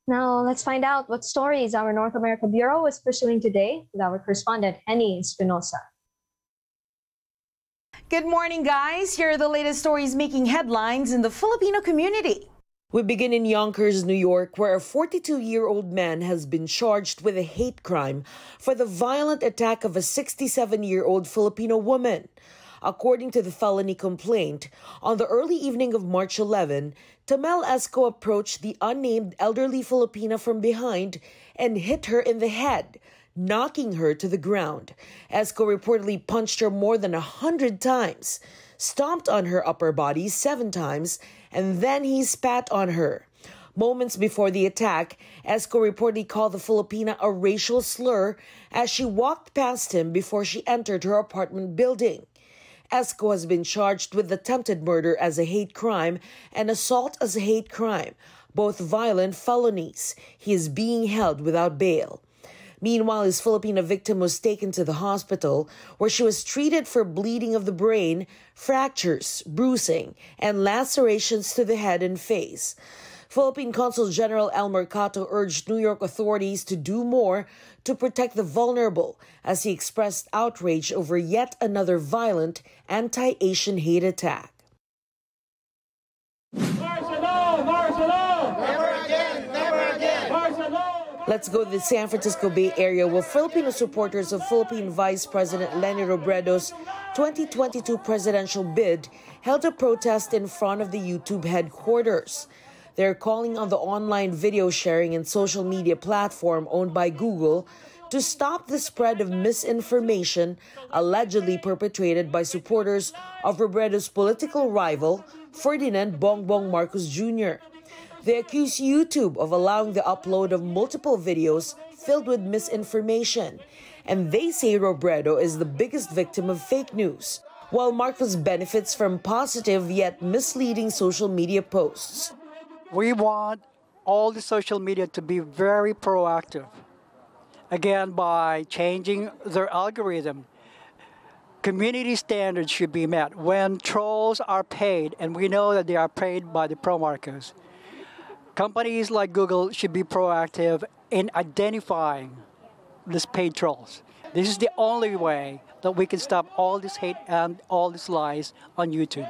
Now, let's find out what stories our North America Bureau is pursuing today with our correspondent, Henny Espinosa. Good morning, guys. Here are the latest stories making headlines in the Filipino community. We begin in Yonkers, New York, where a 42-year-old man has been charged with a hate crime for the violent attack of a 67-year-old Filipino woman. According to the felony complaint, on the early evening of March 11, Tamel Esco approached the unnamed elderly Filipina from behind and hit her in the head, knocking her to the ground. Esco reportedly punched her more than 100 times, stomped on her upper body 7 times, and then he spat on her. Moments before the attack, Esco reportedly called the Filipina a racial slur as she walked past him before she entered her apartment building. Esco has been charged with attempted murder as a hate crime and assault as a hate crime, both violent felonies. He is being held without bail. Meanwhile, his Filipina victim was taken to the hospital where she was treated for bleeding of the brain, fractures, bruising, and lacerations to the head and face. Philippine Consul General El Mercato urged New York authorities to do more to protect the vulnerable as he expressed outrage over yet another violent anti-Asian hate attack. Let's go to the San Francisco Bay Area where Filipino supporters of Philippine Vice President Leni Robredo's 2022 presidential bid held a protest in front of the YouTube headquarters. They're calling on the online video sharing and social media platform owned by Google to stop the spread of misinformation allegedly perpetrated by supporters of Robredo's political rival, Ferdinand Bongbong Marcos Jr. They accuse YouTube of allowing the upload of multiple videos filled with misinformation, and they say Robredo is the biggest victim of fake news, while Marcos benefits from positive yet misleading social media posts. We want all the social media to be very proactive. Again, by changing their algorithm, community standards should be met. When trolls are paid, and we know that they are paid by the pro-Marcos, companies like Google should be proactive in identifying these paid trolls. This is the only way that we can stop all this hate and all these lies on YouTube.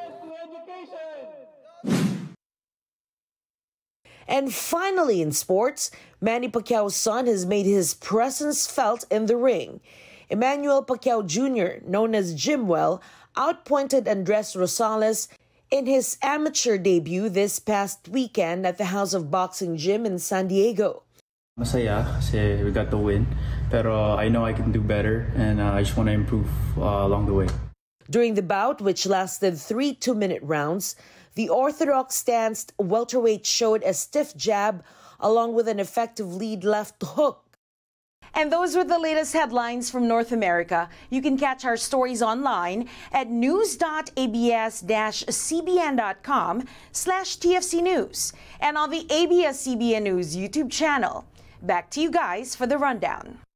And finally in sports, Manny Pacquiao's son has made his presence felt in the ring. Emmanuel Pacquiao Jr., known as Jimwell, outpointed Andres Rosales in his amateur debut this past weekend at the House of Boxing Gym in San Diego. Masaya kasi we got the win, pero I know I can do better and I just want to improve along the way. During the bout, which lasted 3 2-minute rounds, the orthodox stance welterweight showed a stiff jab along with an effective lead left hook. And those were the latest headlines from North America. You can catch our stories online at news.abs-cbn.com/TFC News and on the ABS-CBN News YouTube channel. Back to you guys for the rundown.